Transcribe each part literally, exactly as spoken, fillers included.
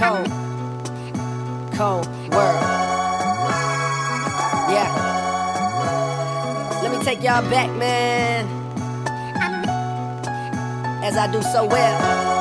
Cold, cold world. Yeah. Let me take y'all back, man, as I do so well.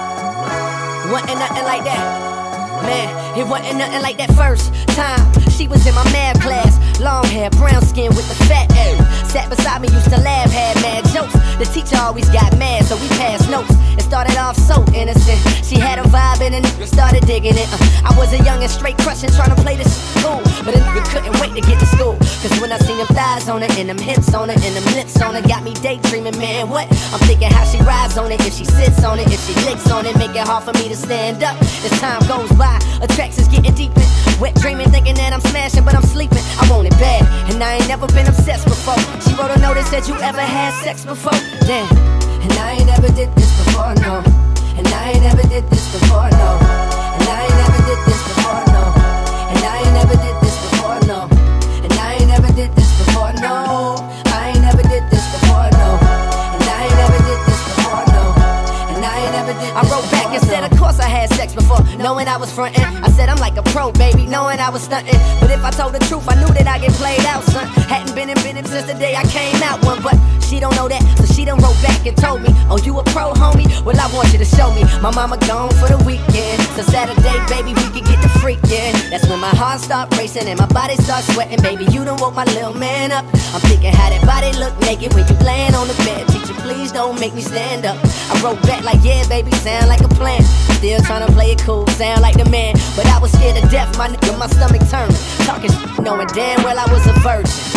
Wasn't nothing like that, man. It wasn't nothing like that first time. She was in my math class, long hair, brown skin with the fat ass. Sat beside me, used to laugh, had mad jokes. The teacher always got mad, so we passed notes. It started off so innocent. She had a vibe and a nigga started digging it. uh, I was a young and straight crushing, trying to play this cool, but a nigga couldn't wait to get to school. Cause when I seen them thighs on her, and them hips on her, and them lips on her, got me daydreaming, man, what? I'm thinking how she rides on it, if she sits on it, if she licks on it, make it hard for me to stand up. As time goes by, attraction's getting deeper. Wet dreaming, thinking that I'm smashing, but I'm sleeping. I want it bad, and I ain't never been obsessed before. She wrote a note that said, you ever had sex before? Damn. And I ain't never did this before, no. And I ain't never did this before, no. And I ain't never did this before, no. And I ain't never did this before, no. And I ain't never did this before, no. I ain't never did this before, no. And I ain't never did this before, no. And I ain't never did this. I wrote back and said, of course I had sex before, knowing I was frontin'. I said I'm like a pro, baby, knowing I was stuntin'. But if I told the truth, I knew that I get played out, son. Hadn't been in business since the day I came out one, but she don't know that, so she done wrote back and told me, oh, you a pro, homie? Well, I want you to show me. My mama gone for the weekend, so Saturday, baby, we can get the freakin'. That's when my heart start racing and my body start sweating. Baby, you done woke my little man up. I'm thinking how that body look naked when you layin' on the bed. Teacher, please don't make me stand up. I wrote back like, yeah, baby, sound like a plan. Still tryna play it cool, sound like the man, but I was scared to death, my nigga, my stomach turned. Talking shit, knowing damn well I was a virgin.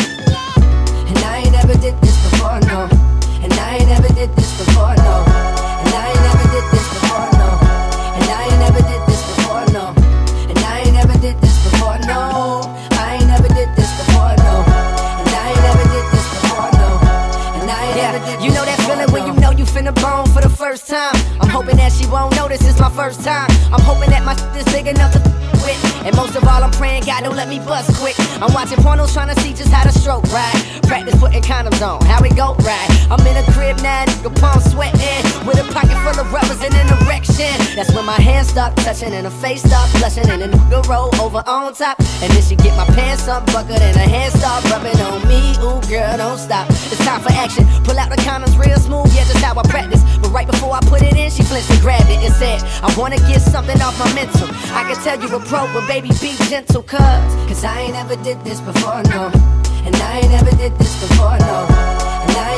And I ain't never did this before, no. And I ain't never did this before, no. And I ain't never did this before, no. And I ain't never did this before, no. And I ain't never did this before, no. I ain't never did this before, no. And I ain't never did this before, no. And I ain't never did this before, no. You know that feeling when you know you finna bone for the first time. I'm hoping that she won't notice it's my first time. I'm hoping that my shit is big enough to with. And most of all, I'm praying God don't let me bust quick. I'm watching pornos trying to see just how to stroke right. Practice putting condoms on, how we go right. I'm in a crib now, nigga, palm sweating, with a pocket full of rubbers and an erection. That's when my hands start touching and her face start blushing, and the nigga roll over on top. And then she get my pants unbuckled and her hands start rubbing on me. Ooh, girl, don't stop. It's time for action. Pull out the condoms real smooth, yeah, just how I practice. But right before I put it in, she flinched and grabbed it and said, I wanna get something off my mental. I can tell you a pro, but baby, be gentle, cuz Cause I ain't never did this before, no. And I ain't never did this before, no. And I